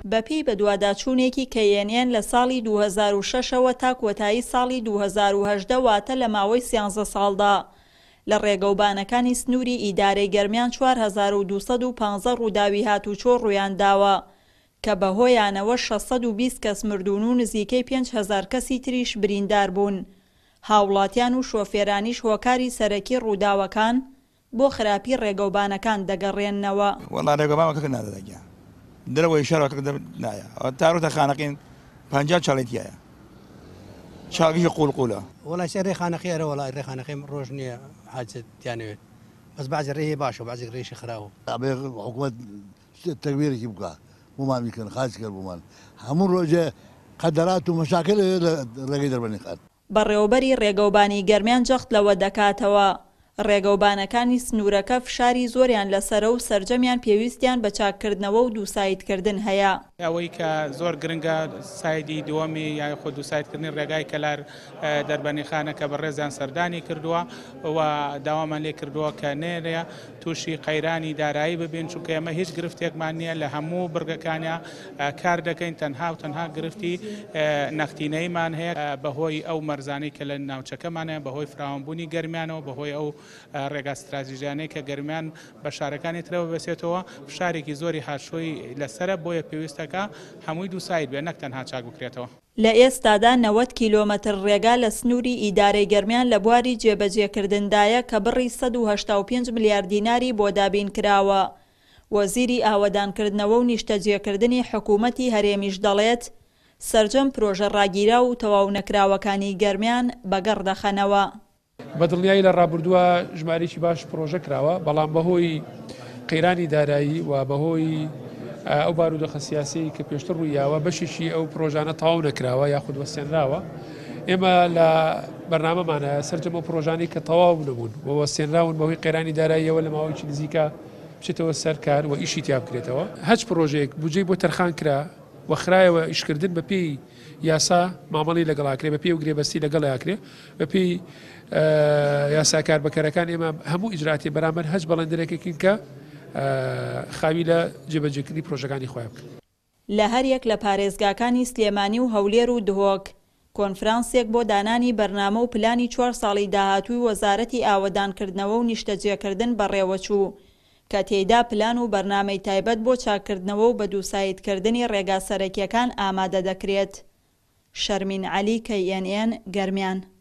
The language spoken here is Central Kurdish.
بەپێی بەدواداچوونێکی KNN لە ساڵی 2006ەوە تا کۆتایی ساڵی 2018 واتە لە ماوەی 13 ساڵدا لە ڕێگەوبانەکانی سنووری ئیدارەی گەرمیان 4215 ڕووداوی هاتوچۆ ڕوویان داوە کە بەهۆیانەوە 620 کەس مردوون و نزیکەی 5000 کەسی تریش بریندار بوون. هاوڵاتیان و شۆفێرانیش هۆکاری سەرەکی ڕووداوەکان بۆ خراپی ڕێگەوبانەکان دەگەڕێننەوە. وەڵا ڕێگەوبانەکە نادەدەگیا درەوەی شەڕەکە نایە تاڕوتە خانەقین 50 چاڵێتیایە چاقیشی قوڵقوڵە وڵای سێ ڕێخانەقی ئەرە وڵای ڕێخانەقیم ڕۆژ نییە حاجت دیانەوێت بەس بەعزی ڕێی باشە بەعزی ڕێشی خراوە ئەبێ حکوومەت تەکبیرێکی بکە بۆمان میکەن خاچ کرد بۆمان هەموو ڕۆژێ قەدەرات و مەشاکل لە ڕێگەی دەربەنی خات. بەڕێوەبەری ڕێگەوبانی گەرمیان جەخت لەوە دەکاتەوە ڕێگەوبانەکانی سنوورەکە فشاری زۆریان لەسەرە و سەرجەمیان پێویستیان بە چاککردنەوە و دووسایتکردن هەیە. ئەوەی کە زۆر گرنگە سایدی دووەمی یا خۆ دووسایتکردنی ڕێگای کەلار دەربەنیخانەکە بە ڕێزیان سەردانی کردووە و داوامان لێ کردووە کە نێرە تووشی قەیرانی دارایی ببین چونکە ئێمە هیچ گرفتێکمان نییە لە هەموو بڕگەکانیان کار دەکەین تەنها و تەنها گرفتی نەختینەیمان هەیە بەهۆی ئەو مەرزانەی کە لە ناوچەکەمانە بەهۆی فراوانبوونی گەرمیانەوە بەهۆی ئەو ڕێگا استراتیژیانەی کە گەرمیان بە شارەکانی ترەوە بەسێتەوە فشارێکی زۆری هاشۆی لەسرە بۆیە پێویستەکە هەمووی دووسایت بێ نەک تەنها چاک بکرێتەوە. لە ئێستادا 90 کیلۆمەتر ڕێگا لە سنووری ئیدارەی گەرمیان لە بواری جێبەجێکردندایە کە بڕی 185 میلیارد دیناری بۆ دابین کراوە. وەزیری ئاوەدانکردنەوە و نیشتەجێکردنی حکوومەتی هەرێمیش دەڵێت سەرجەم پرۆژە ڕاگیرا و تەواو نەکراوەکانی گەرمیان بەگەڕ دەخەنەوە. بەدڵنیایی لە ڕابردووە ژمارەیەکی باش پرۆژە کراوە بەڵام بەهۆی قەیرانی دارایی و بەهۆی ئەو بارودۆخە سیاسی کە پێشتر ڕوویاوە بەشێکی ئەو پرۆژانە تەواو نەکراوە یاخود وەستێنراوە. ئێمە لە بەرنامەمانە سەرجەم ئەو پرۆژانەی کە تەواو نەبوون و وەستێنراون بەهۆی قەیرانی داراییەوە لە ماوەیەکی نزیکە بچێتەوە سەرکار و ئیشی تیا بکرێتەوە. هەچ پرۆژێک بودجەی بۆ تەرخان کرا وەخرایەوە ئیشکردن بە پێی یاسا مامەڵی لەگەڵاکرێ بە پێی و گرێبەستی لەگەڵیاکرێ بە پێی یاساکار بەکارەکان ئێمە هەموو ئیجراتی بەرامبەر هەچ بەڵندرێکێکین کە خاوی لە جێبەجێکردنی پرۆژەکانی خۆیان بکەن. لە هەر یەک لە پارێزگاکانی سلێمانی و هەولێر و دهۆک کۆنفرانسێک بۆ دانانی بەرنامە و پلانی 4 ساڵی داهاتووی وەزارەتی ئاوەدانکردنەوە و نیشتەجێکردن بەڕێوەچوو کە تێیدا پلان و بەرنامەی تایبەت بۆ چاکردنەوە و بە دووسایتکردنی ڕێگا سەرەکیەکان ئامادە دەکرێت. شەرمین عەلی KNN گەرمیان.